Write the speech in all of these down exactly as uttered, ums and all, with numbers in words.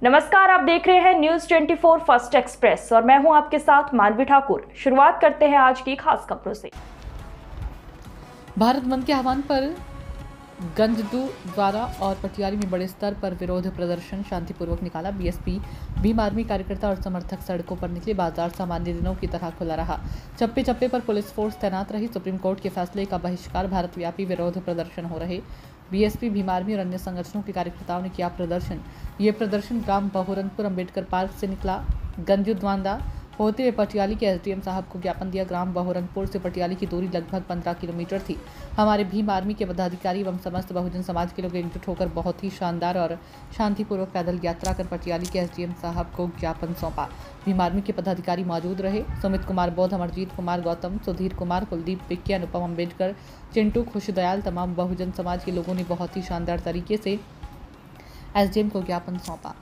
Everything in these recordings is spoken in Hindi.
नमस्कार, आप देख रहे हैं न्यूज चौबीस फर्स्ट एक्सप्रेस और मैं हूं आपके साथ मानवी ठाकुर। शुरुआत करते हैं आज की खास खबरों से। भारत बंद के आह्वान पर गंजदू द्वारा और पटियाली में बड़े स्तर पर विरोध प्रदर्शन शांतिपूर्वक निकाला। बीएसपी भीम आर्मी कार्यकर्ता और समर्थक सड़कों पर निकले। बाजार सामान्य दिनों की तरह खुला रहा। चप्पे चप्पे पर पुलिस फोर्स तैनात रही। सुप्रीम कोर्ट के फैसले का बहिष्कार, भारत व्यापी विरोध प्रदर्शन हो रहे। बीएसपी भीम आर्मी और अन्य संगठनों के कार्यकर्ताओं ने किया प्रदर्शन। ये प्रदर्शन ग्राम बहुरनपुर अंबेडकर पार्क से निकला। गंजुद्वांदा होते हुए पटियाली के एसडीएम साहब को ज्ञापन दिया। ग्राम बहुरनपुर से पटियाली की दूरी लगभग पंद्रह किलोमीटर थी। हमारे भीम आर्मी के पदाधिकारी एवं समस्त बहुजन समाज के लोग एकजुट होकर बहुत ही शानदार और शांतिपूर्वक पैदल यात्रा कर पटियाली के एसडीएम साहब को ज्ञापन सौंपा। भीम आर्मी के पदाधिकारी मौजूद रहे। सुमित कुमार बौद्ध, अमरजीत कुमार गौतम, सुधीर कुमार, कुलदीप विक्की, अनुपम अम्बेडकर, चिंटू, खुशदयाल, तमाम बहुजन समाज के लोगों ने बहुत ही शानदार तरीके से एसडीएम को ज्ञापन सौंपा।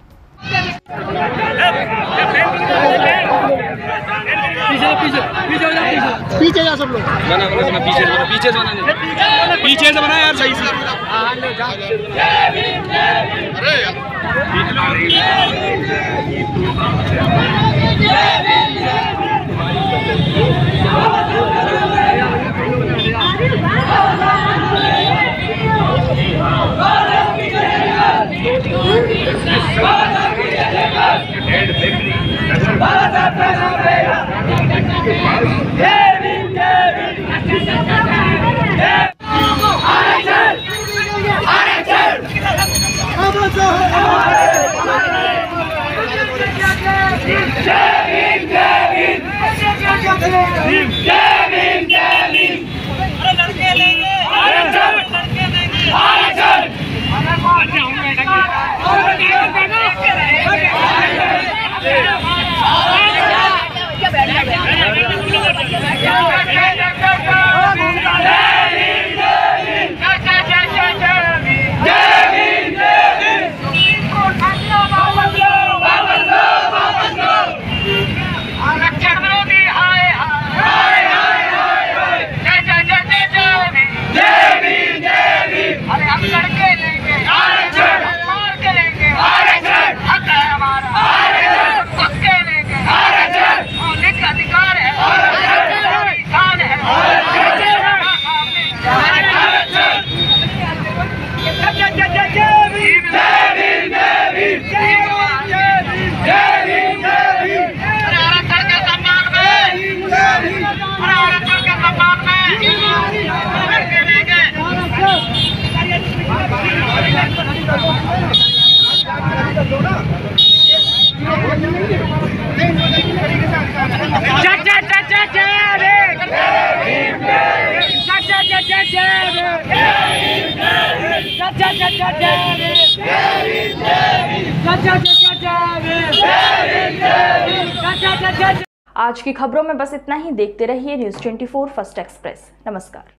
पीछे जा सब लोग, बना बना बना पीछे बना पीछे से बना पीछे से बना यार, सही से। अरे आज की खबरों में बस इतना ही। देखते रहिए न्यूज चौबीस फर्स्ट एक्सप्रेस। नमस्कार।